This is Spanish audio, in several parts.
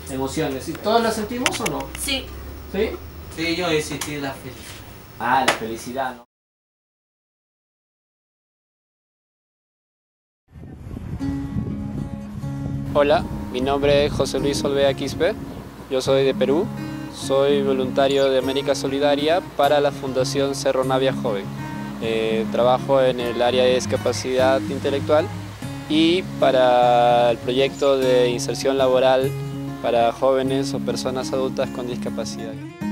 Emociones. ¿Y todas las sentimos o no? Sí. ¿Sí? Sí, yo he sentido la felicidad. Ah, la felicidad, ¿no? Hola, mi nombre es José Luis Olvera Quispe, yo soy de Perú, soy voluntario de América Solidaria para la Fundación Cerro Navia Joven. Trabajo en el área de discapacidad intelectual y para el proyecto de inserción laboral para jóvenes o personas adultas con discapacidad.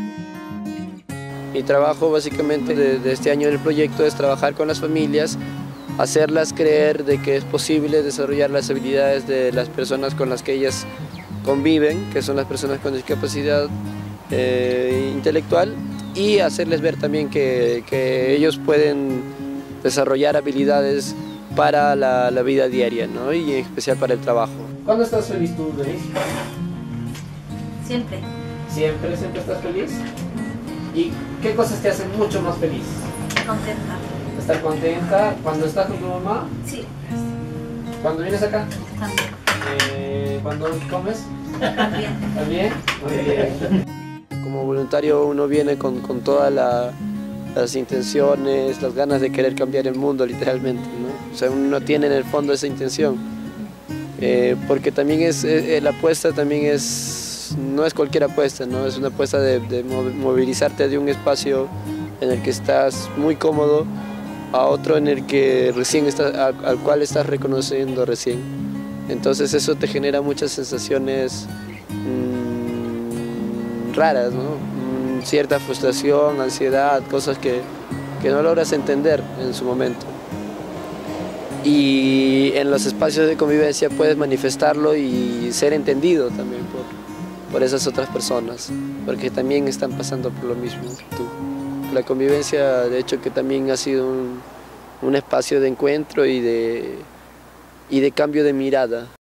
Mi trabajo básicamente de este año del proyecto es trabajar con las familias, hacerlas creer de que es posible desarrollar las habilidades de las personas con las que ellas conviven, que son las personas con discapacidad intelectual, y hacerles ver también que ellos pueden desarrollar habilidades para la vida diaria, ¿no? Y en especial para el trabajo. ¿Cuándo estás feliz tú, Denise? Siempre. ¿Siempre, siempre estás feliz? ¿Y qué cosas te hacen mucho más feliz? Contenta. ¿Estar contenta? ¿Cuando estás con tu mamá? Sí. ¿Cuando vienes acá? También. ¿Cuando comes? También. ¿También? Muy bien. Como voluntario uno viene con todas las intenciones, las ganas de querer cambiar el mundo literalmente, ¿no? O sea, uno tiene en el fondo esa intención, porque también la apuesta también no es cualquier apuesta, ¿no? Es una apuesta de movilizarte de un espacio en el que estás muy cómodo a otro en el que al cual estás reconociendo recién. Entonces eso te genera muchas sensaciones raras, ¿no? Cierta frustración, ansiedad, cosas que no logras entender en su momento. Y en los espacios de convivencia puedes manifestarlo y ser entendido también por esas otras personas, porque también están pasando por lo mismo que tú. La convivencia, de hecho, que también ha sido un espacio de encuentro y de cambio de mirada.